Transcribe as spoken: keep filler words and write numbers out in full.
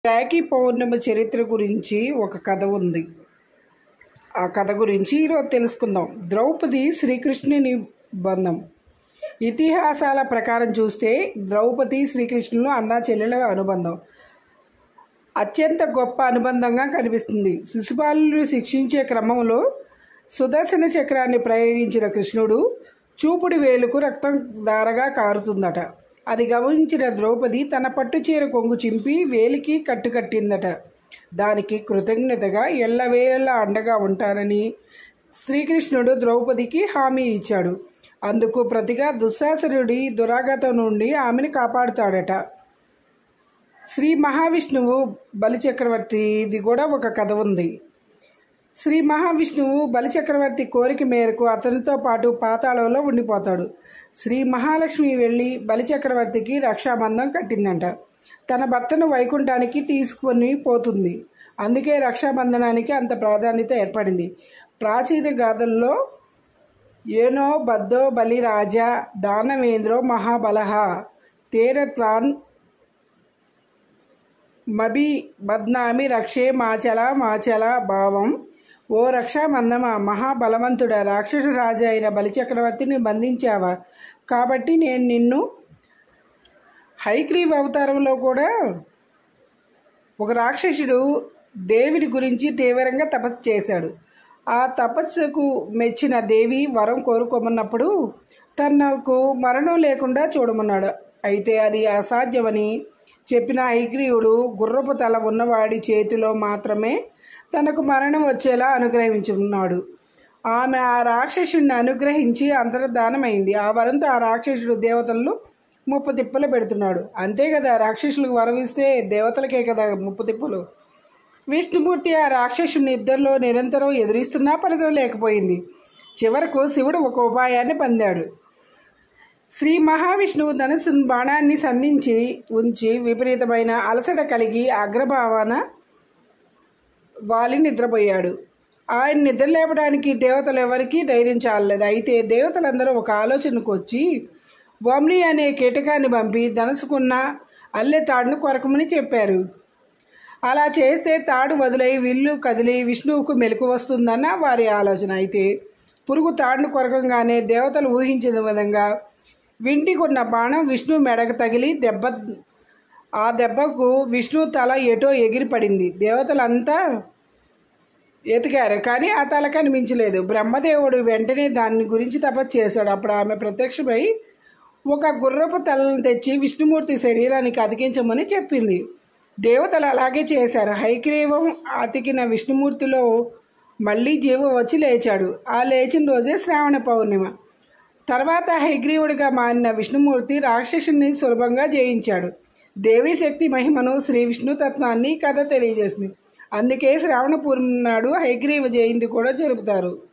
రాఖీ పౌర్ణమి చరిత్ర గురించి ఒక కథ ఉంది. ఆ కథ గురించి ఈరోజు తెలుసుకుందాం. ద్రౌపది శ్రీకృష్ణుని బంధం. ఇతిహాసాల ప్రకారం చూస్తే ద్రౌపది శ్రీకృష్ణులు అన్నా చెల్లెల అనుబంధం అత్యంత గొప్ప అనుబంధంగా కనిపిస్తుంది. శిశుపాలుని శిక్షించే క్రమంలో సుదర్శన చక్రాన్ని ప్రయోగించిన కృష్ణుడు చూపుడు వేలుకు రక్తం ధారగా కారుతుందట. అది గమనించిన ద్రౌపది తన పట్టు చీర కొంగు చింపి వేలికి కట్టుకట్టిందట. దానికి కృతజ్ఞతగా ఎల్లవేళలా అండగా ఉంటానని శ్రీకృష్ణుడు ద్రౌపదికి హామీ ఇచ్చాడు. అందుకు ప్రతిగా దుశ్శాసనుడి దురాగతం నుండి ఆమెను కాపాడుతాడట. శ్రీ మహావిష్ణువు బలిచక్రవర్తి ఇది కూడా ఒక కథ ఉంది. శ్రీ మహావిష్ణువు బలిచక్రవర్తి కోరిక మేరకు అతనితో పాటు పాతాళంలో ఉండిపోతాడు. శ్రీ మహాలక్ష్మి వెళ్ళి బలిచక్రవర్తికి రక్షాబంధం కట్టిందంట. తన భర్తను వైకుంఠానికి తీసుకొని పోతుంది. అందుకే రక్షాబంధనానికి అంత ప్రాధాన్యత ఏర్పడింది. ప్రాచీన గాథల్లో ఏనో బద్ధో బలి రాజా దానవేంద్రో మహాబలహ తేరత్వాన్ మబి బద్నామి రక్షే మాచల మాచల భావం. ఓ రక్షాబంధమా, మహాబలవంతుడ రాక్షస రాజా అయిన బలిచక్రవర్తిని బంధించావా? కాబట్టి నేను నిన్ను హయగ్రీవ అవతారంలో కూడా ఒక రాక్షసుడు దేవిని గురించి తీవ్రంగా తపస్సు చేశాడు. ఆ తపస్సుకు మెచ్చిన దేవి వరం కోరుకోమన్నప్పుడు తనకు మరణం లేకుండా చూడమన్నాడు. అయితే అది అసాధ్యమని చెప్పిన హయగ్రీవుడు గుర్రపు తల ఉన్నవాడి చేతిలో మాత్రమే తనకు మరణం వచ్చేలా అనుగ్రహించున్నాడు. ఆమె ఆ రాక్షసుడిని అనుగ్రహించి అంతర్ధానమైంది. ఆ వరంతో ఆ రాక్షసుడు దేవతలను ముప్పు తిప్పలు పెడుతున్నాడు. అంతే కదా, రాక్షసులకు వరం ఇస్తే దేవతలకే కదా ముప్పు తిప్పులు. విష్ణుమూర్తి ఆ రాక్షసుని ఇద్దరిలో నిరంతరం ఎదురిస్తున్నా ఫలితం లేకపోయింది. చివరకు శివుడు ఒక ఉపాయాన్ని పొందాడు. శ్రీ మహావిష్ణువు ధనుసు బాణాన్ని సంధించి ఉంచి విపరీతమైన అలసట కలిగి అగ్రభావన వాలి నిద్రపోయాడు. ఆయన నిద్ర లేపడానికి దేవతలు ఎవరికీ ధైర్యం చాలలేదు. అయితే దేవతలందరూ ఒక ఆలోచనకు వచ్చి వమ్ని అనే కీటకాన్ని పంపి ధనుసుకున్న అల్లె తాడును కొరకమని చెప్పారు. అలా చేస్తే తాడు వదిలై విల్లు కదిలి విష్ణువుకు మెలకు వస్తుందన్న వారి ఆలోచన. అయితే పురుగు తాడును కొరకంగానే దేవతలు ఊహించిన విధంగా వింటికున్న బాణం విష్ణు మెడకు తగిలి దెబ్బ ఆ దెబ్బకు విష్ణు తల ఎటో ఎగిరిపడింది. దేవతలంతా ఎతికారు, కానీ ఆ తల కనిపించలేదు. బ్రహ్మదేవుడు వెంటనే దాని గురించి తపస్సు చేశాడు. అప్పుడు ఆమె ప్రత్యక్షమై ఒక గుర్రపు తలను తెచ్చి విష్ణుమూర్తి శరీరానికి అతికించమని చెప్పింది. దేవతలు అలాగే చేశారు. హయగ్రీవం అతికిన విష్ణుమూర్తిలో మళ్ళీ జీవం వచ్చి లేచాడు. ఆ లేచిన రోజే శ్రావణ పౌర్ణిమ. తర్వాత హయగ్రీవుడిగా మారిన విష్ణుమూర్తి రాక్షసుని సులభంగా జయించాడు. దేవీ శక్తి మహిమను శ్రీ విష్ణుతత్వాన్ని కథ తెలియజేసింది. అందుకే శ్రావణ పూర్ణిమ నాడు హయగ్రీవ జయంతి కూడా జరుపుతారు.